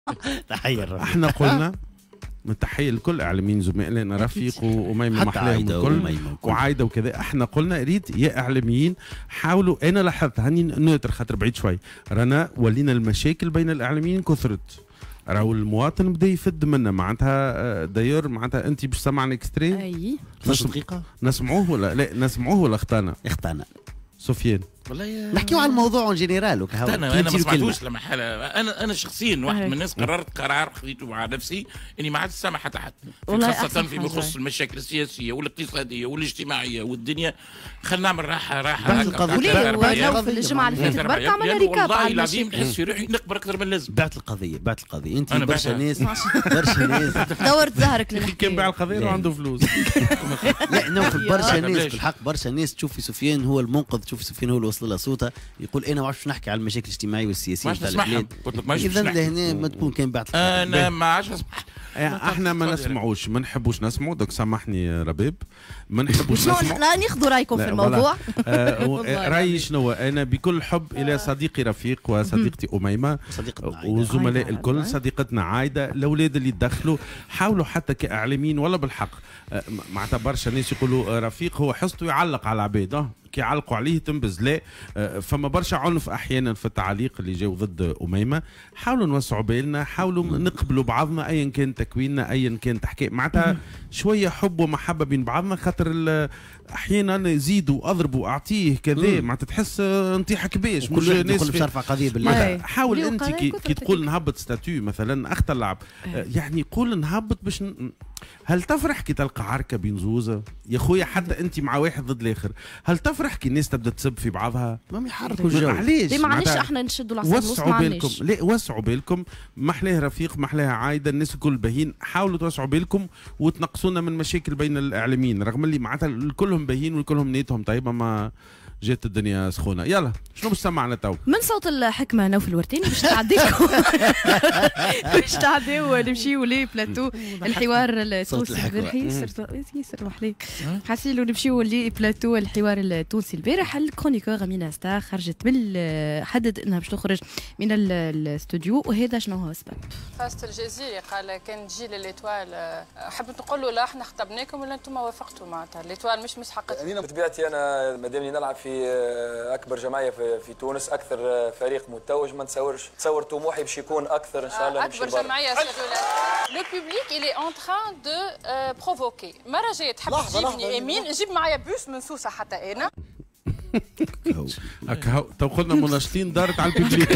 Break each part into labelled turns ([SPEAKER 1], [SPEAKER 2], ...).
[SPEAKER 1] تحية
[SPEAKER 2] احنا قلنا من تحية لكل اعلاميين زملائنا رفيق وأميمة محلاهم الكل وعايدة وكذا. احنا قلنا ريت يا اعلاميين حاولوا، انا لاحظت هاني نوتر خاطر بعيد شوي رانا ولينا المشاكل بين الاعلاميين كثرت، راهو المواطن بدا يفد منا معناتها داير معناتها انت باش سمعنا اكستري
[SPEAKER 1] اي 12 دقيقة
[SPEAKER 2] نسمعوه ولا لا نسمعوه ولا اختانا؟
[SPEAKER 1] اختانا
[SPEAKER 2] سفيان
[SPEAKER 1] والله نحكيو على الموضوع اون جينيرال.
[SPEAKER 3] انا ما سمعتوش لما حالة. انا شخصيا واحد من الناس قررت قرار خذيته مع نفسي اني ما عادش سامع حتى حد، خاصة فيما يخص المشاكل السياسية والاقتصادية والاجتماعية والدنيا. خلينا نعمل راحة
[SPEAKER 4] ولو في الجمعة اللي فاتت برك عملنا ريكاب.
[SPEAKER 3] والله العظيم نحس في روحي نكبر اكثر من اللازم.
[SPEAKER 1] بعت القضية انت برشا ناس
[SPEAKER 4] دورت ظهرك للحكاية.
[SPEAKER 2] كان باع القضية وعنده فلوس.
[SPEAKER 1] لا نوفل برشا ناس بالحق، برشا ناس تشوف في سفيان هو المنقذ، تشوف في سفيان هو اللي وصل له صوته يقول انا ما عرفتش نحكي على المشاكل الاجتماعيه والسياسيه
[SPEAKER 3] تاع البلاد.
[SPEAKER 1] اذا لهنا ما تكون كان بعد
[SPEAKER 3] انا ما عادش نسمع.
[SPEAKER 2] احنا ما نسمعوش، ما نحبوش نسمعوا. دوك سامحني ربيب، ما نحبوش نسمعوا.
[SPEAKER 4] لا ناخذوا رايكم في الموضوع.
[SPEAKER 2] رايي شنو؟ انا بكل حب الى صديقي رفيق وصديقتي اميمه وزملاء الكل، صديقتنا عايده، الاولاد اللي تدخلوا حاولوا حتى كاعلاميين ولا بالحق. معناتها برشا ناس يقولوا رفيق هو حصته يعلق على العباد، كي يعلقوا عليه تنبز. لا، فما برشا عنف احيانا في التعليق اللي جاوا ضد اميمه. حاولوا نوسعوا بالنا، حاولوا نقبلوا بعضنا ايا كان تكويننا ايا كان تحكي، معناتها شويه حب ومحبه بين بعضنا، خاطر احيانا زيدوا اضربوا اعطيه كذا معناتها تحس نطيحك باش
[SPEAKER 1] مش ناس مش عارفه قضيه بالله.
[SPEAKER 2] حاول انت كي تقول نهبط ستاتيو مثلا اخت اللعب، يعني قول نهبط باش هل تفرح كي تلقى عركه بين زوزه يا خويا؟ حتى انت مع واحد ضد الاخر، هل تفرح كي الناس تبدا تسب في بعضها؟
[SPEAKER 1] ما يحركوا الجو.
[SPEAKER 2] علاش؟
[SPEAKER 4] ما علاش احنا نشدوا العصا
[SPEAKER 2] وسعوا بالكم. لا وسعوا بالكم، محلاه رفيق محلاه عايده، الناس الكل باهين. حاولوا توسعوا بالكم وتنقصونا من مشاكل بين الاعلاميين، رغم اللي معناتها كلهم باهين وكلهم نيتهم طيبه، ما جات الدنيا سخونه. يلا شنو باش سمعنا تو؟
[SPEAKER 4] من صوت الحكمه نوف الورتيني باش تعديكم باش تعديو نمشيو لي بلاتو الحوار التونسي البارح. يسر عليك حاسيلو نمشيو لي بلاتو الحوار التونسي البارح. الكرونيكور امينه ستار خرجت حدد انها باش تخرج من الاستوديو، وهذا شنو هو السبب؟
[SPEAKER 5] فاست الجزيري قال كان تجي لليتوال حبيت نقول له لا احنا خطبناكم ولا انتم وافقتوا معناتها الليتوال مش مسحقت.
[SPEAKER 6] انا بطبيعتي انا مادامني نلعب في اكبر جمعيه في تونس، اكثر فريق متوج، ما تصور طموحي باش يكون اكثر ان شاء الله.
[SPEAKER 5] اكبر جمعيه لو بوبليك إلي أون تران دو بروفوكي. مره جايه تحب تجيبني امين، نجيب معايا بوس من سوسه حتى انا
[SPEAKER 2] هكا تو قلنا مناشطين دارت على الببليك.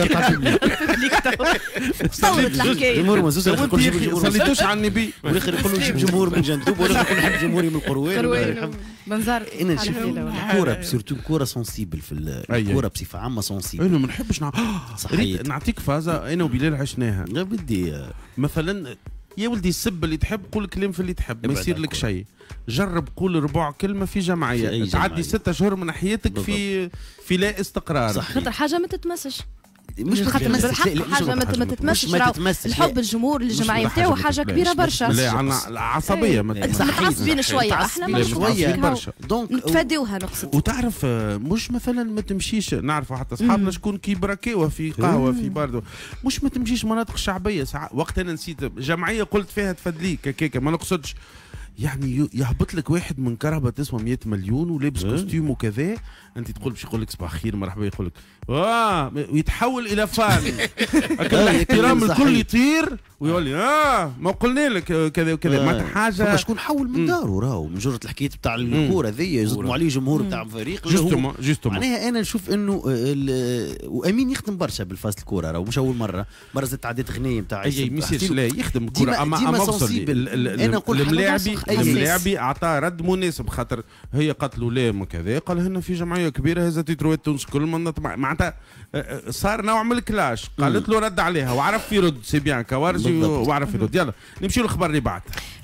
[SPEAKER 4] صورت الحكايه
[SPEAKER 1] جمهور مزوز
[SPEAKER 2] صليتوش على النبي
[SPEAKER 1] والاخر يقول له نجيب جمهور من جندوب والاخر يقول نحب جمهوري من القروان.
[SPEAKER 4] بنزار
[SPEAKER 1] انا نشوف الكوره سورتو الكوره سونسيبل في الكوره بصفه عامه سونسيبل.
[SPEAKER 2] انا ما نحبش صحيح نعطيك فازه انا وبلال عشناها.
[SPEAKER 1] لا بدي
[SPEAKER 2] مثلا يا ولدي السب اللي تحب، قول كلام في اللي تحب، ما يصير لك شيء. جرب قول ربع كلمه في جمعيه، تعدي 6 شهور من حياتك في لا استقرار.
[SPEAKER 4] خاطر حاجه ما تتمسش،
[SPEAKER 1] مش
[SPEAKER 4] حاجه ما تتمسش. الحب الجمهور الجماعيه نتاعو حاجه كبيره برشا.
[SPEAKER 2] لا عنا العصبيه
[SPEAKER 4] متعصبين شويه، احنا
[SPEAKER 2] شويه برشا
[SPEAKER 4] دونك نتفاديوها نقصد.
[SPEAKER 2] وتعرف مش مثلا ما تمشيش، نعرفوا حتى اصحابنا شكون كي بركاوه في قهوه في باردو، مش ما تمشيش مناطق شعبيه. وقت انا نسيت جمعيه قلت فيها تفدليك هكاك، ما نقصدش يعني يهبط لك واحد من كرهبه تسوى 100 مليون ولابس كوستيم وكذا، انت تقول باش يقول لك صباح الخير مرحبا، يقول لك ويتحول الى فان. الاحترام الكل يطير ويقول لي ما قلنا لك كذا وكذا. ما حاجه
[SPEAKER 1] شكون حول من داره راهو من جرة الحكايه تاع الكوره ذي يصدموا عليه جمهور تاع فريق.
[SPEAKER 2] جوستومون
[SPEAKER 1] معناها انا نشوف انه وامين يخدم برشا بالفاست الكوره راهو مش اول مره زدت عديت غنيه نتاع
[SPEAKER 2] ما يصيرش لا يخدم الكوره اما
[SPEAKER 1] انا نقول
[SPEAKER 2] الملاعبي اعطاه رد مناسب، خاطر هي قالت له لا ما كذا، قال هنا في جمعيه كبيره هذا تيتروات تونس كل معناتها صار نوع من الكلاش. قالت له رد عليها وعرف يرد سي بيان كوارجي وعرف يرد. يلا نمشي للخبر اللي بعد.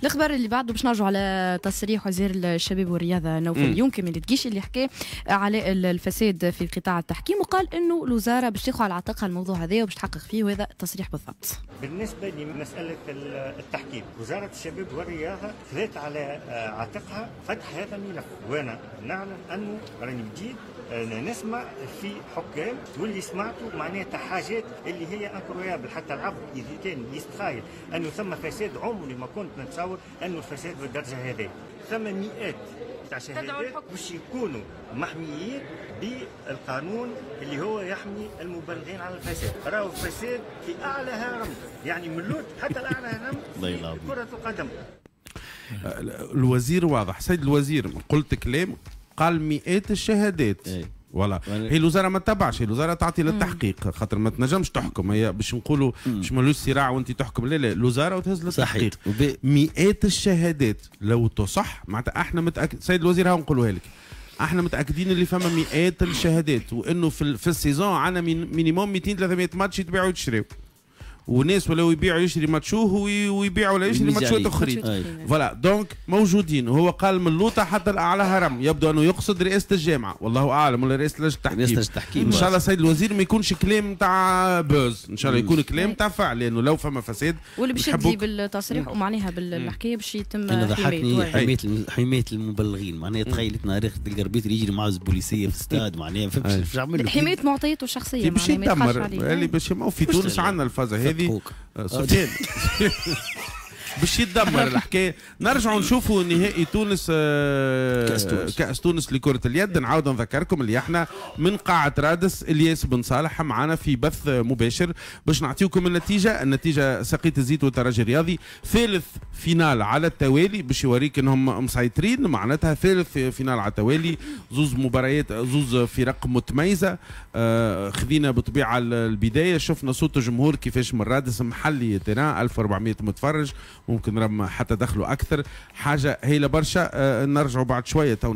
[SPEAKER 4] الاخبار اللي بعده باش نرجعوا على تصريح وزير الشباب والرياضه نوفل يمكن من تقيش اللي حكى على الفساد في قطاع التحكيم، وقال انه الوزاره باش تاخذ على عاتقها الموضوع هذا وباش تحقق فيه، وهذا التصريح بالضبط.
[SPEAKER 7] بالنسبه لمساله التحكيم، وزاره الشباب والرياضه خذت على عاتقها فتح هذا الملف، وانا نعلم انه راني جديد نسمع في حكام واللي سمعته معناتها حاجات اللي هي انكرويابل، حتى العبد اذا كان يتخيل انه ثم فساد عمري ما كنت نتصور انه الفساد بالدرجه هذه. ثم مئات تاع شهادات باش يكونوا محميين بالقانون اللي هو يحمي المبالغين على الفساد. راهو الفساد في اعلى هرم، يعني من لوط حتى الاعلى هرم في كرة القدم.
[SPEAKER 2] الوزير واضح، سيد الوزير قلت كلام قال مئات الشهادات. ولا هي الوزاره ما تتبعش، هي الوزاره تعطي للتحقيق، خاطر ما تنجمش تحكم، هي باش نقولوا باش مالوش صراع وانت تحكم، لا لا الوزاره وتهز للتحقيق. مئات الشهادات لو تصح معناتها احنا متاكد، سيد الوزير ها نقولوها لك، احنا متاكدين اللي فما مئات الشهادات، وانه في السيزون عندنا مينيموم 200 300 ماتش يتباعوا ويتشريوا، وناس ولاو يبيعوا يشري ماتشوه ويبيعوا ولا يشري ماتشوات اخرين. فوالا دونك موجودين. وهو قال من اللوطه حتى الاعلى هرم، يبدو انه يقصد رئاسه الجامعه، والله اعلم، ولا رئاسه لجنه التحكيم. ان شاء الله سيد الوزير ما يكونش كلام تاع بوز، ان شاء الله يكون كلام تاع فعل، لانه لو فما فساد
[SPEAKER 4] واللي باش يدي بالتصريح ومعناها بالحكايه باش يتم
[SPEAKER 1] انا ضحكني حمايه المبلغين، معناها تخيل نهار تلقى الاربيتر يجري معاه بوليسيه في الاستاد، معناها فهمت
[SPEAKER 4] له حمايه معطياته الشخصيه،
[SPEAKER 2] باش يدمر اللي باش ما في تونس عندنا الفازه هذه سفيان باش يتدمر الحكايه. نرجعوا نشوفوا نهائي تونس كأس تونس لكرة اليد. نعاود نذكركم اللي احنا من قاعة رادس الياس بن صالح معنا في بث مباشر باش نعطيكم النتيجة سقيت الزيت والترجي الرياضي ثالث فينال على التوالي، باش يوريك انهم مسيطرين، معناتها ثالث فينال على التوالي، زوز مباريات زوز فرق متميزة. خذينا بطبيعة البداية، شفنا صوت الجمهور كيفاش من رادس محلي تيران 1400 متفرج، ممكن رغم حتى دخلوا اكثر، حاجه هايله برشا. نرجعوا بعد شويه تو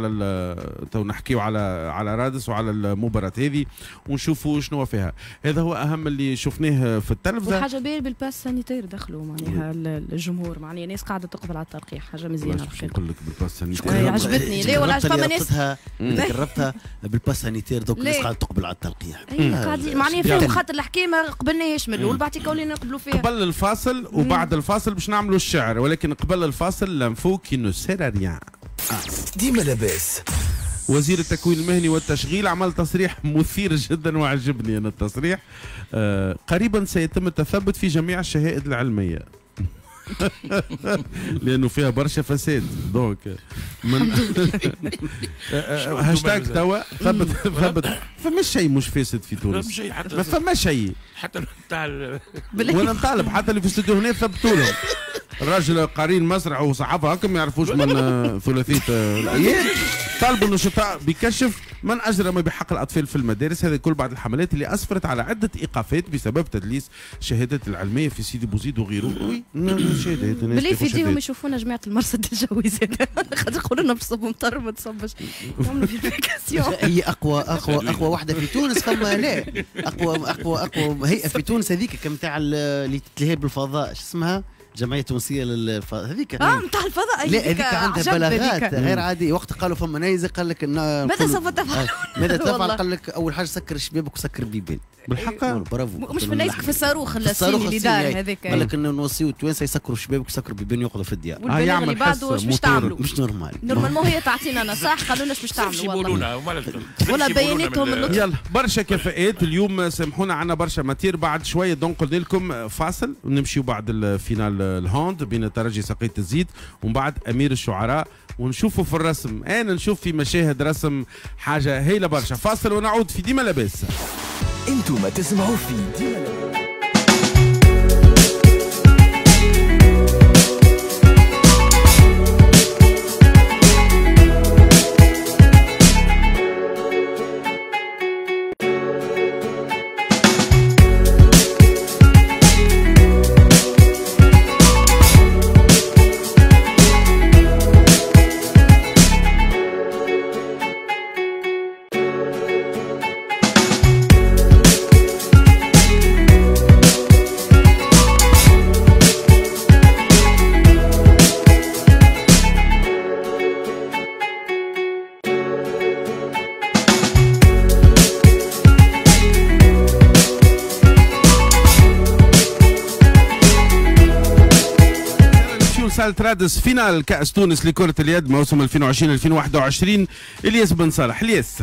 [SPEAKER 2] نحكيو على رادس وعلى المباراه هذه ونشوفوا شنو فيها. هذا هو اهم اللي شفناه في التلفزه.
[SPEAKER 4] وحاجه باهيه بالباس سانيتير دخلوا معناها الجمهور، معناها ناس قاعده تقبل على التلقيح، حاجه مزيانه.
[SPEAKER 2] نقول لك بالباس سانيتير
[SPEAKER 4] عجبتني. لا ولا فما ناس
[SPEAKER 1] قربتها بالباس سانيتير، دوك الناس قاعده تقبل على التلقيح.
[SPEAKER 4] قاعدين معناها فيهم خاطر الحكايه ما قبلناش من الاول، بعد كولينا نقبلوا فيها
[SPEAKER 2] قبل الفاصل وبعد الفاصل باش نعملوا الشعر، ولكن قبل الفاصل لانفو كي نو سير ريان.
[SPEAKER 8] ديما لاباس.
[SPEAKER 2] وزير التكوين المهني والتشغيل عمل تصريح مثير جدا وعجبني انا التصريح. قريبا سيتم التثبت في جميع الشهائد العلميه لانه فيها برشا فساد. دونك من هاشتاج توا ثبت. فما شيء مش فاسد في تونس، ما فما شيء.
[SPEAKER 3] حتى نتاع
[SPEAKER 2] وانا نطالب حتى اللي في الاستوديو هنا ثبتوا لهم. الراجل قارين مسرح وصحافه هكا ما يعرفوش من ثلاثيه الايام، طالبوا النشطاء بكشف من اجرم بحق الاطفال في المدارس. هذا كل بعد الحملات اللي اسفرت على عده ايقافات بسبب تدليس الشهادات العلميه في سيدي بوزيد وغيره.
[SPEAKER 4] شهادات بلي في ايديهم يشوفونا جماعه المرصد الجوي خاطر يقولوا لنا باش تصبوا مطر ما تصبش، يعملوا فيريفيكاسيون.
[SPEAKER 1] هي اقوى وحده في تونس، فما لا اقوى هيئه في تونس هذيك كمتاع اللي تتلهي بالفضاء، شو اسمها؟ جمعيه تونسيه للفضاء هذيك.
[SPEAKER 4] نتاع الفضاء.
[SPEAKER 1] لا هذيك عندها بلاغات غير عاديه. وقت قالوا فما نيزك قال لك
[SPEAKER 4] ماذا سوف تفعل؟
[SPEAKER 1] ماذا تفعل؟ قال لك اول حاجه سكر شبابك وسكر بيبان.
[SPEAKER 2] بالحق
[SPEAKER 1] برافو.
[SPEAKER 4] مش في نيزك، في الصاروخ الصيني اللي دار هذاك.
[SPEAKER 1] قال لك انه نوصيو التوانسه يسكروا شبابك وسكروا بيبان يقعدوا في الديار.
[SPEAKER 4] والبلاغ اللي بعده واش باش تعملوا؟
[SPEAKER 1] مش نورمال.
[SPEAKER 4] نورمالمون هي تعطينا نصائح، قالوا لنا باش تعملوا والله. ولا بياناتهم اللطف.
[SPEAKER 2] يلا برشا كفاءات اليوم، سامحونا عنا برشا ماتير. بعد شويه دونك قلنا لكم فاصل ونمشيو بعد الفينال الهوند بين الترجي سقيت الزيت ومن بعد امير الشعراء، ونشوفوا في الرسم. انا نشوف في مشاهد رسم حاجه هايله برشا. فاصل ونعود في ديما لاباس.
[SPEAKER 8] انتم تسمعوا في ديما لاباس.
[SPEAKER 2] صالة رادس فينال كأس تونس لكرة اليد موسم 2020-2021. الياس بن صالح. الياس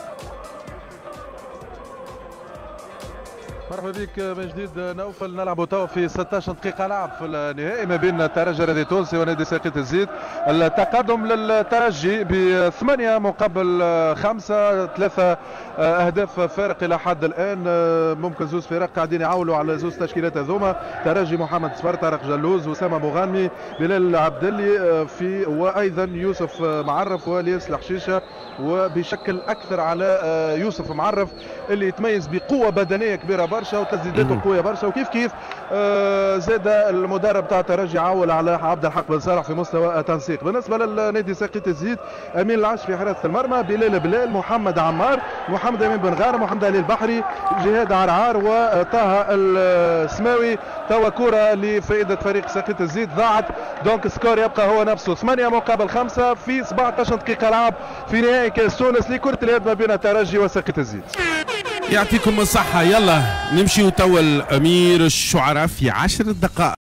[SPEAKER 9] مرحبا بك من جديد نوفل. نلعب توا في 16 دقيقة لعب في النهائي ما بين الترجي الرياضي التونسي ونادي ساقية الزيت. التقدم للترجي ب8 مقابل 5، 3 أهداف فارق إلى حد الآن. ممكن زوز فرق قاعدين يعولوا على زوز تشكيلات هذوما. ترجي محمد صفر، طارق جلوز، وسام مغانمي، بلال عبدلي في وأيضا يوسف معرف والياس الحشيشة، وبشكل أكثر على يوسف معرف اللي يتميز بقوة بدنية كبيرة برشا وتسديداته قويه برشا. وكيف كيف زاد المدرب تاع الترجي عول على عبد الحق بن صالح في مستوى تنسيق. بالنسبه للنادي ساقية الزيت امين العش في حراسه المرمى، بلال، محمد عمار، محمد امين بن غارم، محمد علي البحري، جهاد عرعار، وطه السماوي. توا كره لفائده فريق ساقية الزيت ضاعت، دونك سكور يبقى هو نفسه 8 مقابل 5 في 17 دقيقه لعب في نهائي كاس تونس لكره اليد ما بين الترجي وساقية الزيت.
[SPEAKER 2] يعطيكم الصحة. يلا نمشي توا الأمير الشعراء في 10 دقائق.